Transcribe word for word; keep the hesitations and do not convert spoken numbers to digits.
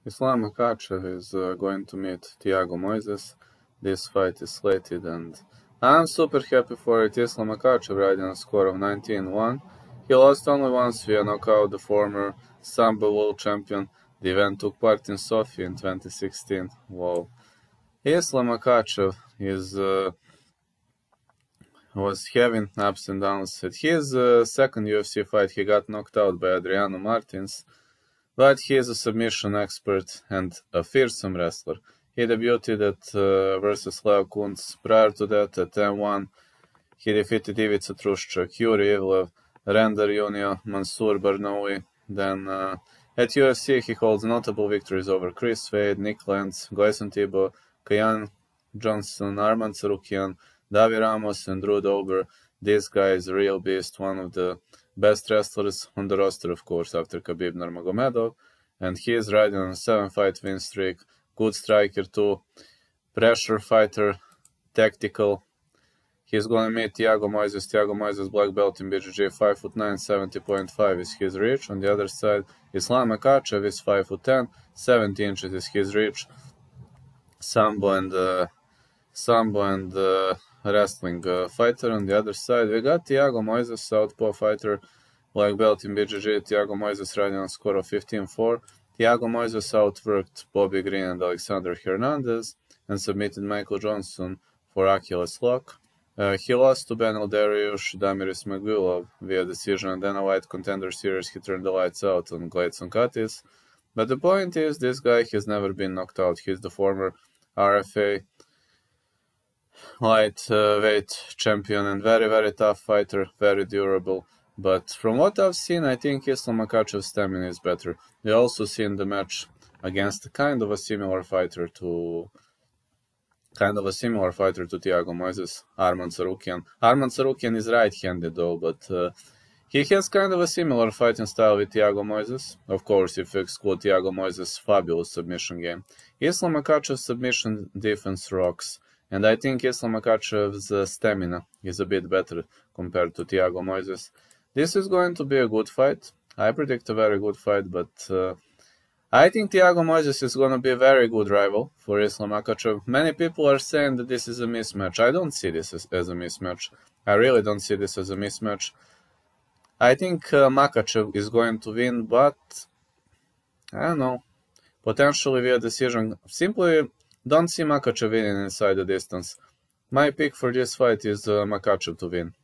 Islam Makhachev is uh, going to meet Thiago Moises. This fight is slated, and I'm super happy for it. Islam Makhachev riding a score of nineteen one. He lost only once via knockout the former Sambo world champion. The event took part in Sofia in twenty sixteen. Wow. Islam Makhachev is uh, was having ups and downs. At his uh, second U F C fight, he got knocked out by Adriano Martins. But he is a submission expert and a fearsome wrestler. He debuted at uh, versus Leo Kuntz. Prior to that, at M one, he defeated Ivica Trushchuk, Yuri Ivlev, Render Junio, Mansour Barnaoui. Then uh, at U F C, he holds notable victories over Chris Wade, Nick Lentz, Gleison Tibau, Kayan Johnson, Arman Tsarukyan, Davi Ramos, and Drew Dober. This guy is a real beast, one of the best wrestlers on the roster, of course, after Khabib Nurmagomedov, and he is riding on a seven-fight win streak. Good striker too, pressure fighter, tactical. He's going to meet Thiago Moises. Thiago Moises, black belt in B J J, five foot nine, seventy point five is his reach. On the other side, Islam Makhachev is five foot ten, seventy inches is his reach. Sambo and uh, Sambo and uh, wrestling uh, fighter. On the other side, we got Thiago Moises, southpaw fighter, black belt in B J J. Thiago Moises riding on a score of fifteen four. Thiago Moises outworked Bobby Green and Alexander Hernandez and submitted Michael Johnson for Achilles lock. Uh, he lost to Benel Dariush Damiris Magulov via decision, and then a light contender series he turned the lights out on Gleison Katis. But the point is, this guy has never been knocked out. He's the former R F A lightweight uh, champion and very, very tough fighter, very durable. But from what I've seen, I think Islam Makhachev's stamina is better. We also seen the match against kind of a similar fighter to kind of a similar fighter to Thiago Moises, Arman Tsarukyan. Arman Tsarukyan is right-handed though, but uh, he has kind of a similar fighting style with Thiago Moises. Of course, if you exclude Thiago Moises' fabulous submission game. Islam Makhachev's submission defense rocks. And I think Islam Makhachev's uh, stamina is a bit better compared to Thiago Moises. This is going to be a good fight. I predict a very good fight, but uh, I think Thiago Moises is going to be a very good rival for Islam Makhachev. Many people are saying that this is a mismatch. I don't see this as, as a mismatch. I really don't see this as a mismatch. I think uh, Makhachev is going to win, but I don't know. Potentially via decision. Simply don't see Makhachev winning inside the distance. My pick for this fight is uh, Makhachev to win.